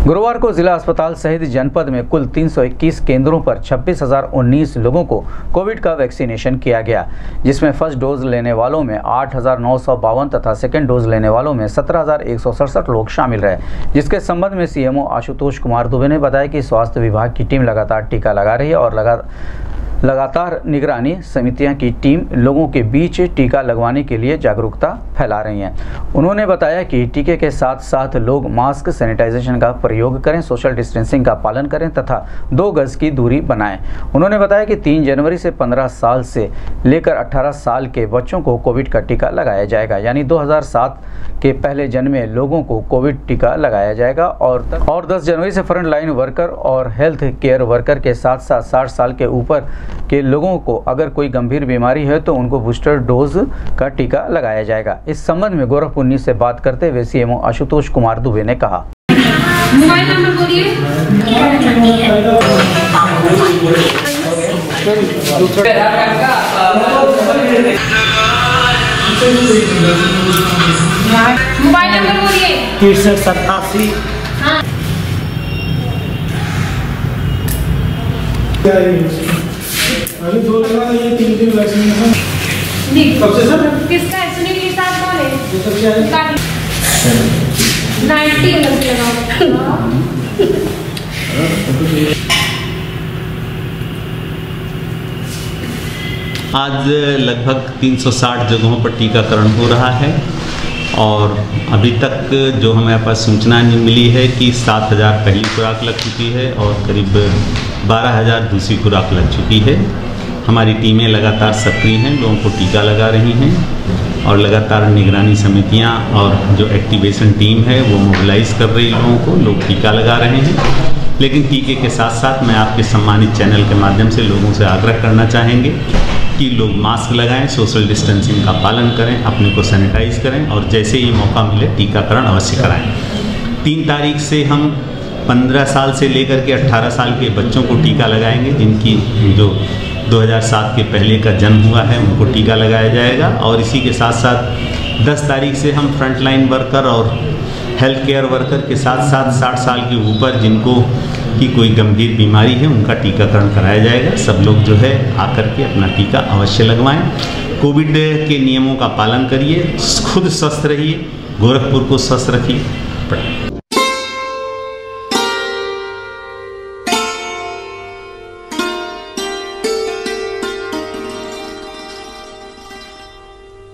गुरुवार को जिला अस्पताल सहित जनपद में कुल 321 केंद्रों पर 26,019 लोगों को कोविड का वैक्सीनेशन किया गया, जिसमें फर्स्ट डोज लेने वालों में 8,952 तथा सेकेंड डोज लेने वालों में 17,167 लोग शामिल रहे। जिसके संबंध में सीएमओ आशुतोष कुमार दुबे ने बताया कि स्वास्थ्य विभाग की टीम लगातार टीका लगा रही है और लगातार निगरानी समितियां की टीम लोगों के बीच टीका लगवाने के लिए जागरूकता फैला रही है। उन्होंने बताया कि टीके के साथ साथ लोग मास्क, सैनिटाइजेशन का प्रयोग करें, सोशल डिस्टेंसिंग का पालन करें तथा 2 गज की दूरी बनाएं। उन्होंने बताया कि 3 जनवरी से 15 साल से लेकर 18 साल के बच्चों को कोविड का टीका लगाया जाएगा, यानी 2007 के पहले जन्मे लोगों को कोविड टीका लगाया जाएगा और 10 जनवरी से फ्रंट लाइन वर्कर और हेल्थ केयर वर्कर के साथ साथ 60 साल के ऊपर के लोगों को अगर कोई गंभीर बीमारी है तो उनको बूस्टर डोज का टीका लगाया जाएगा। इस संबंध में गोरखपुर न्यूज़ से बात करते हुए सीएमओ आशुतोष कुमार दुबे ने कहा। मोबाइल नंबर बोलिए। मोबाइल नंबर बोलिए। 6387। अरे 2 लगा ये 3 दिन वैक्सीनेशन कब से सर? किसका है? सुनील के साथ कौन है? ये सब क्या है? 90 लगाओ। आज लगभग 360 जगहों पर टीकाकरण हो रहा है और अभी तक जो हमारे पास सूचना मिली है कि 7,000 पहली खुराक लग चुकी है और करीब 12,000 दूसरी खुराक लग चुकी है। हमारी टीमें लगातार सक्रिय हैं, लोगों को टीका लगा रही हैं और लगातार निगरानी समितियां और जो एक्टिवेशन टीम है वो मोबिलाइज़ कर रही लोगों को, लोग टीका लगा रहे हैं। लेकिन टीके के साथ साथ मैं आपके सम्मानित चैनल के माध्यम से लोगों से आग्रह करना चाहेंगे कि लोग मास्क लगाएं, सोशल डिस्टेंसिंग का पालन करें, अपने को सैनिटाइज करें और जैसे ही मौका मिले टीकाकरण अवश्य कराएं। 3 तारीख से हम 15 साल से लेकर के 18 साल के बच्चों को टीका लगाएंगे, जिनकी जो 2007 के पहले का जन्म हुआ है उनको टीका लगाया जाएगा। और इसी के साथ साथ 10 तारीख से हम फ्रंटलाइन वर्कर और हेल्थ केयर वर्कर के साथ साथ 60 साल के ऊपर जिनको की कोई गंभीर बीमारी है उनका टीकाकरण कराया जाएगा। सब लोग जो है आकर के अपना टीका अवश्य लगवाएं। कोविड के नियमों का पालन करिए, खुद स्वस्थ रहिए, गोरखपुर को स्वस्थ रखिए।